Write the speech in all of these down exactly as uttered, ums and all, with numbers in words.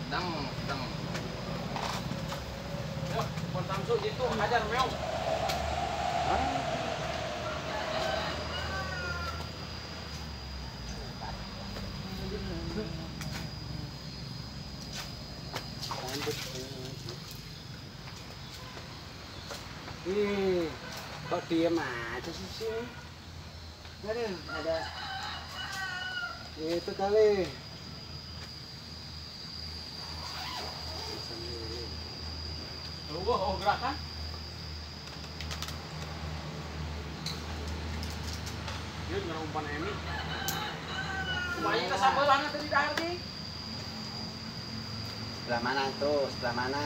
Sedang, sedang. Yuk, Pon Samsu gitu, hajar meong. Ih, kok diem aja sih sih? Aduh, ada itu kali. Tunggu, oh gerakan. Yuk, nggak umpan Emi. Semuanya kita sabaran tadi dah nih. Sebelah mana tuh? Sebelah mana?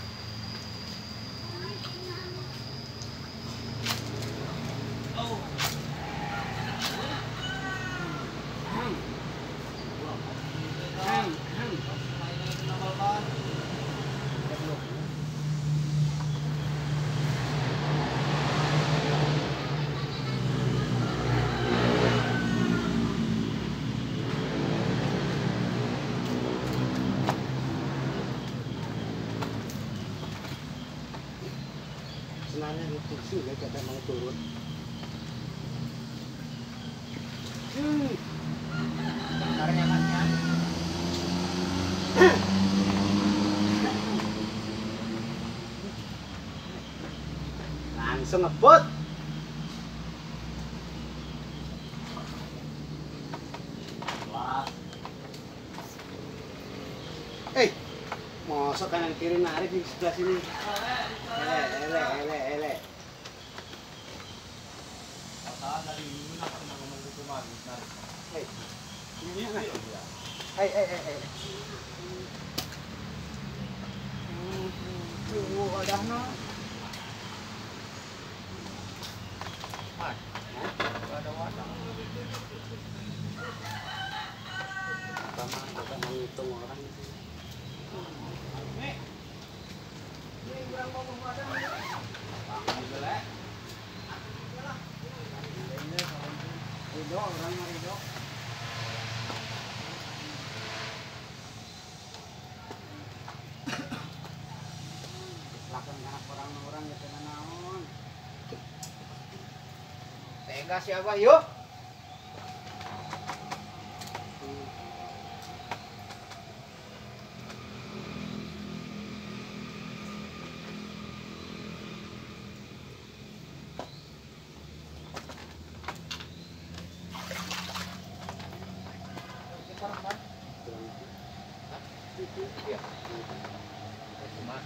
Oh. Hmm. Hmm. Hmm. Senangnya itu sih, kata mau turun. Hmm. Caranya latihan. Langsung ngebut. Eh, mosok kanan kiri narik di sebelah sini. Ele, ele, ele, ele. Hei, ini mana? Hei, hei, hei, hei. Tuh, ada no. Ada wadah. Apa mah kita menghitung orang itu. Nih. Ini berang ngomong wadah nih. Alhamdulillah. Ridho, orangnya Ridho. Lakukan karena orang-orang ya kena naon. Tegas ya Abah, yuk. Iya. Cuma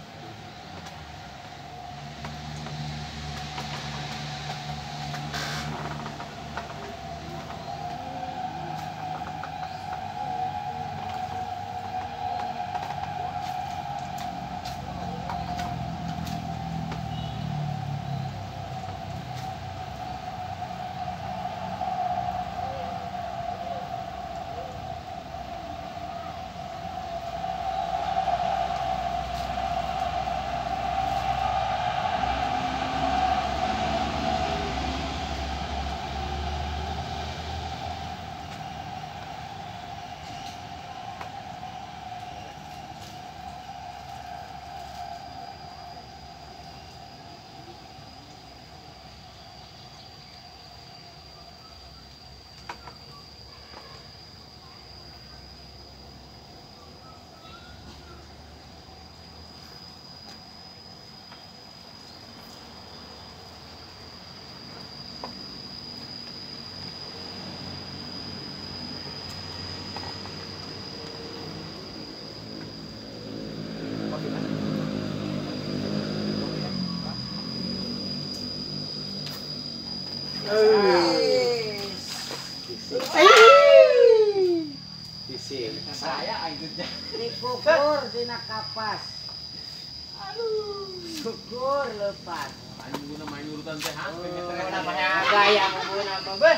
saya akhirnya Dikukur dina kapas. Aduh, syukur lepas. anjing guna main urutan teh ha pengen Oh, namanya gaya ngomongna mah beh.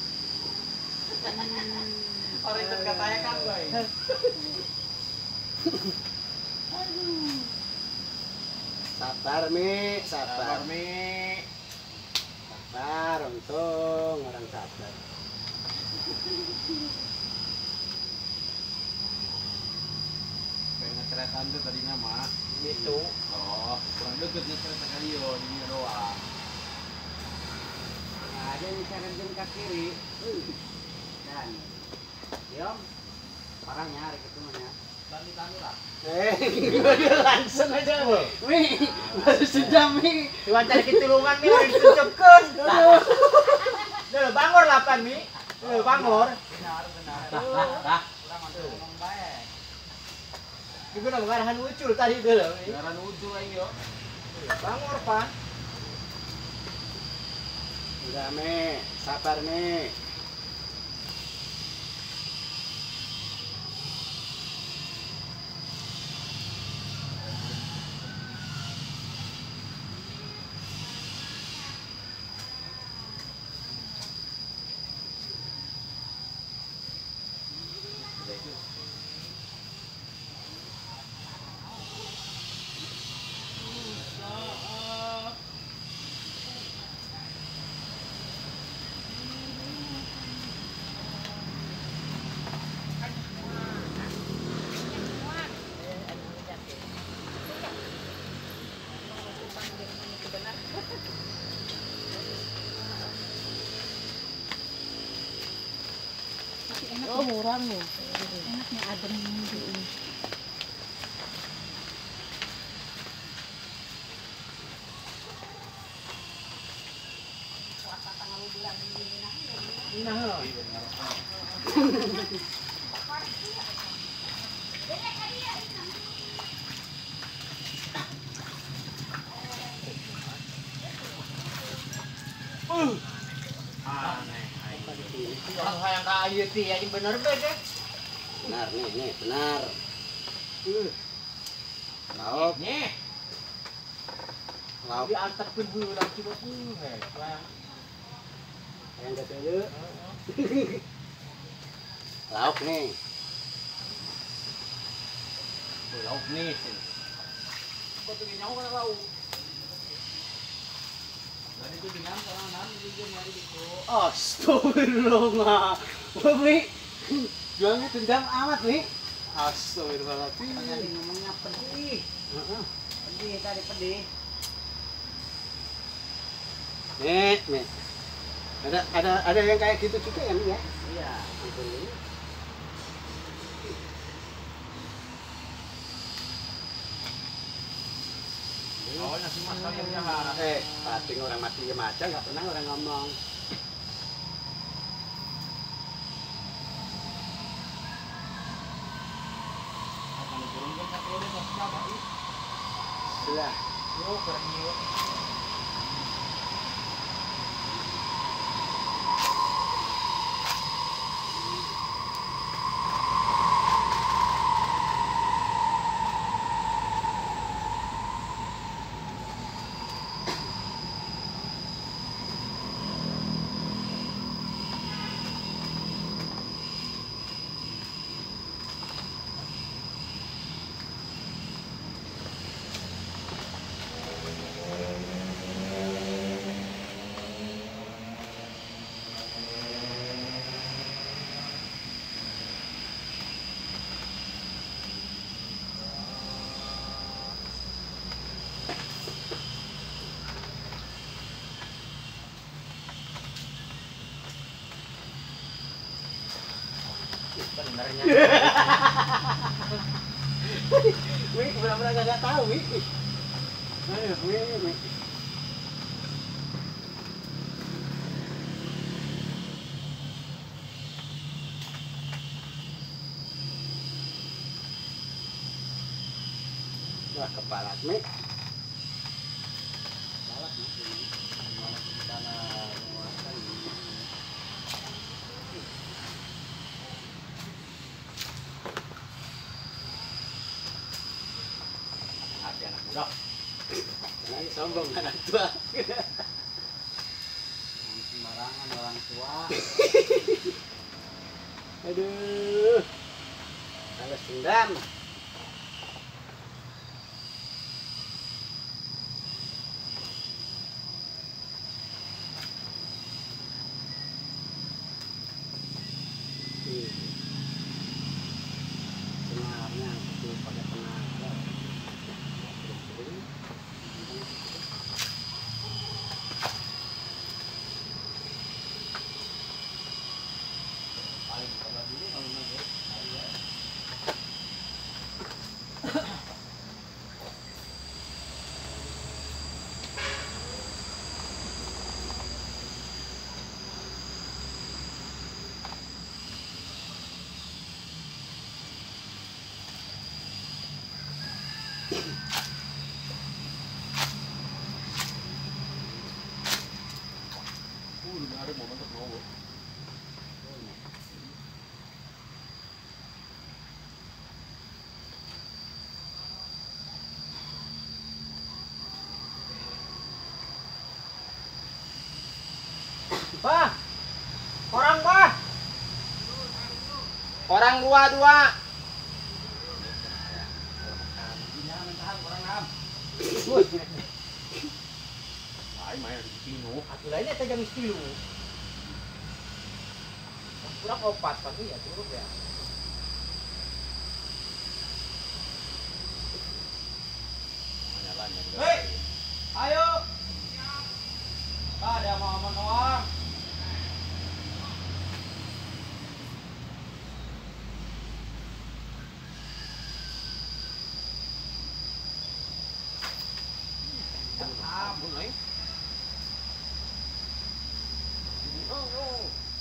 orang itu katanya kan boy. Sabar Mi, sabar. Sabar Mi. Sabar, untung orang sabar. Pengen ngesretan tuh tadinya mah. Itu. Oh, kurang deket ngesret kali yo, di dia doang. Nah, ada yang cara ke kiri. Uh. Dan diam. Parahnya hari ketemunya. Tani-tani lah. Eh, gua langsung aja. Mi, baru sejam mi. Cuaca kitulungan nih udah ditucupkan. Dulu bangor lapan mi. Dulu bangor. Benar, benar. Dah. Kurang ada ngomong baik. Ibu udah mengarahan ucul tadi dulu. Garan ujung aja yo. Bangor pan. Udah mi, sabar mi. Oh, murah nih. Enaknya adem di ini. Puasa tanggal bulan ini nah. Aneh. Orang yang kayu ti aja bener beda. Benar nih, nih benar. Uh. Lauk, Nyeh. lauk Di antar pun bulu lang cuma bulu he. yang gak dulu. Lauk nih. Lauk nih. Kok tuh nyawa kan lauk. Dan itu dengan kanan itu dia nyari itu. Astagfirullah. Mi, jualnya dendam amat mi. Astagfirullahaladzim. Tadi ngomongnya pedih. Heeh. Pedih tadi pedih. Nih, nih. Ada ada ada yang kayak gitu juga ya, Mi ya? Iya. Gitu. Awalnya si Mas kalian jahat. Eh, pating orang mati ya maca nggak pernah orang ngomong. Akan diturunkan satu ini pas siapa ini? Sudah. Yo keren yo. Benernya. Wih, benar-benar nggak tahu, Wih. Ayo, Wih, Wih. Wah, kepala, Wih. Kepala, Wih. Mana sana muatan, Wih. Hati anak muda. Jangan sombong anak tua. Jangan sembarangan orang tua. Aduh. Balas dendam. Senarnya itu pakai penarik. Uh, udah ada momen terbawa. Bah, orang bah, orang dua dua. Ay, main di Pino. Aku lainnya teh jam sepuluh. Kurang opat pagi ya turun ya. Nyalanya. Hei, ayo. Bah, ada mau ngomong doang. Ampun, ay. Oh, oh.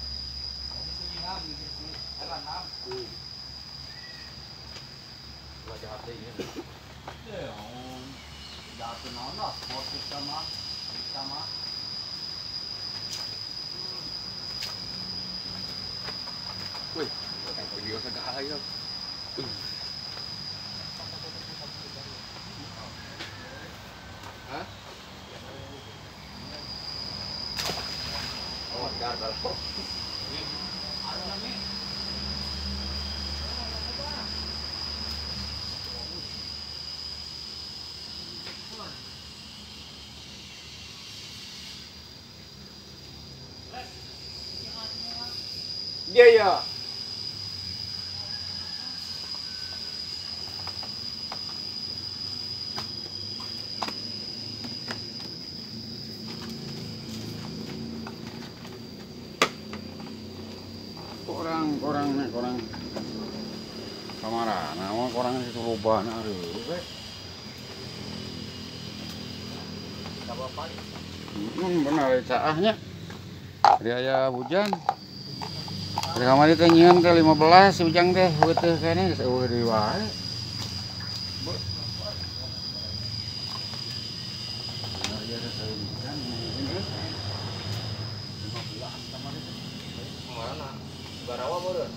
Wah, jahat deh ini. Wih, kayak video segala itu. Hah? Oh, gagal. Iya, iya. Korang, korang nih, korang. Kamara, nama korang itu rubah nak ada. Hmm, benar caahnya. Riaya hujan. Dari kamar itu nyian ke lima belas ujang teh, betul kayaknya seueuh di wae. Kemana? Barawa meureun.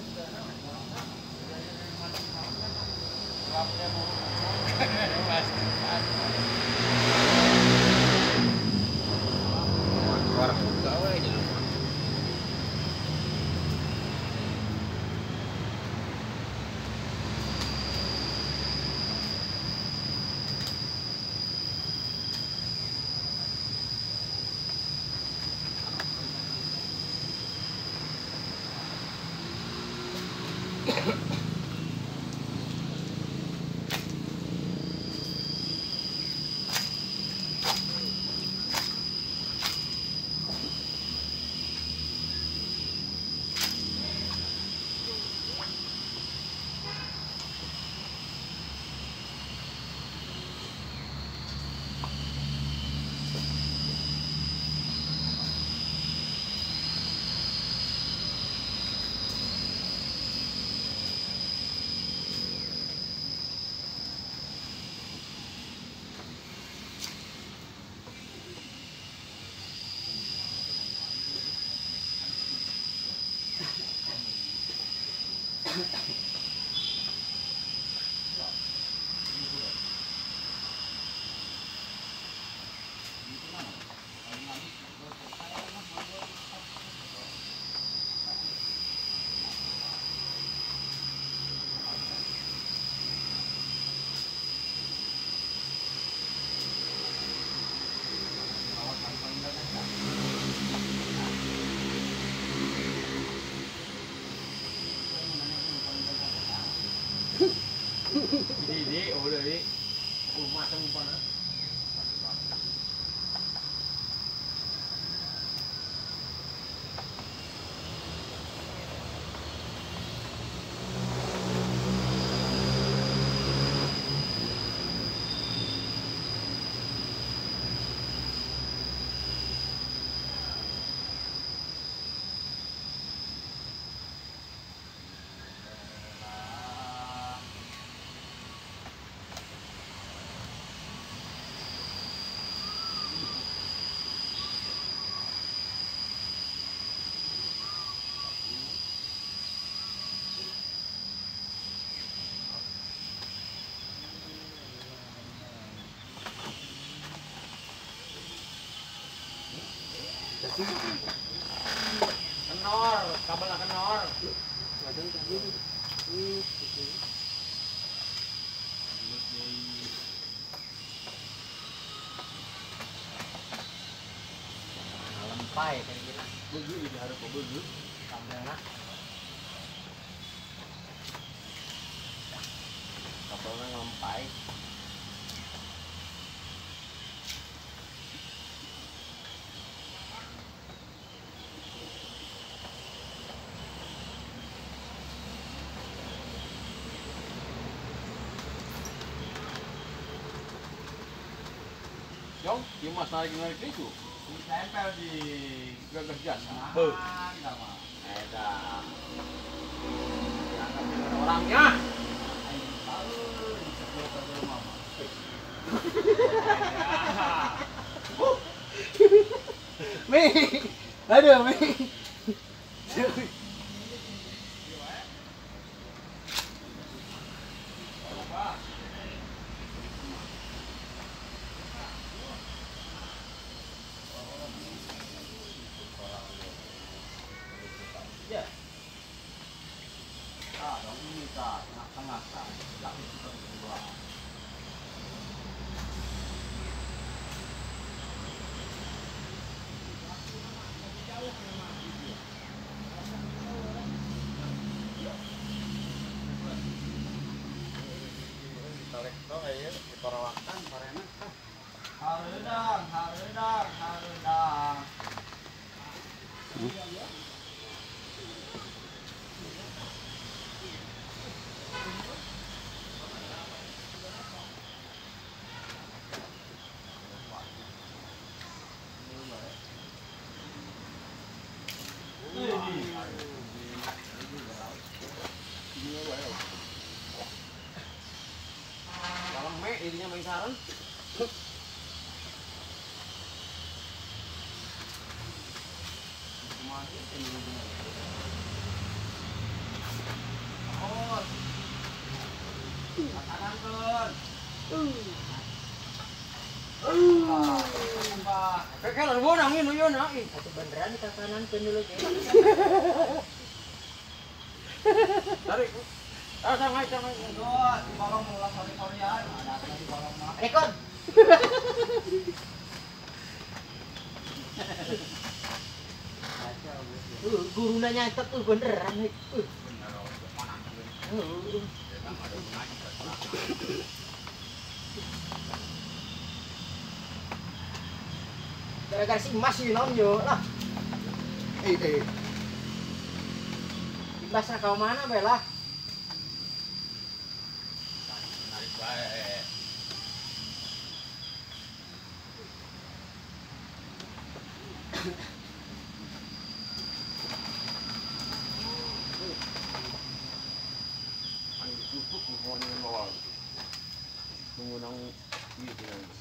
Warung buka we di rumah. Jadi, oh dari rumah tempat mana? Kenor, kabelnya kenor. Lempai kayak gini. Begitu ini harus begitu. Kabelnya. Kabelnya ngelempai. Jom, dia mas narik-narik itu. Ditempel di Gagas jas. Beuh. Edah. Diangkat dengan orangnya. Mi, aduh Mi. Hareudang, hareudang, hareudang. Dalam me ininya main sarang. Kayak lah gua nangin lu yun ah. Satu beneran ke kanan ke dulu ke. Tarik. Ah, sangai sangai. Dua, di kolong ulang sorry-sorryan. Ada apa di kolong mah? Rekod. Uh, guru nanya nyatet tuh beneran. Uh. Uh. Gara-gara si Mas ini non yo lah. Eh eh. Ibasnya kau mana Bella? Narik baik. Ani tutup mohon bawah. Tunggu nang ini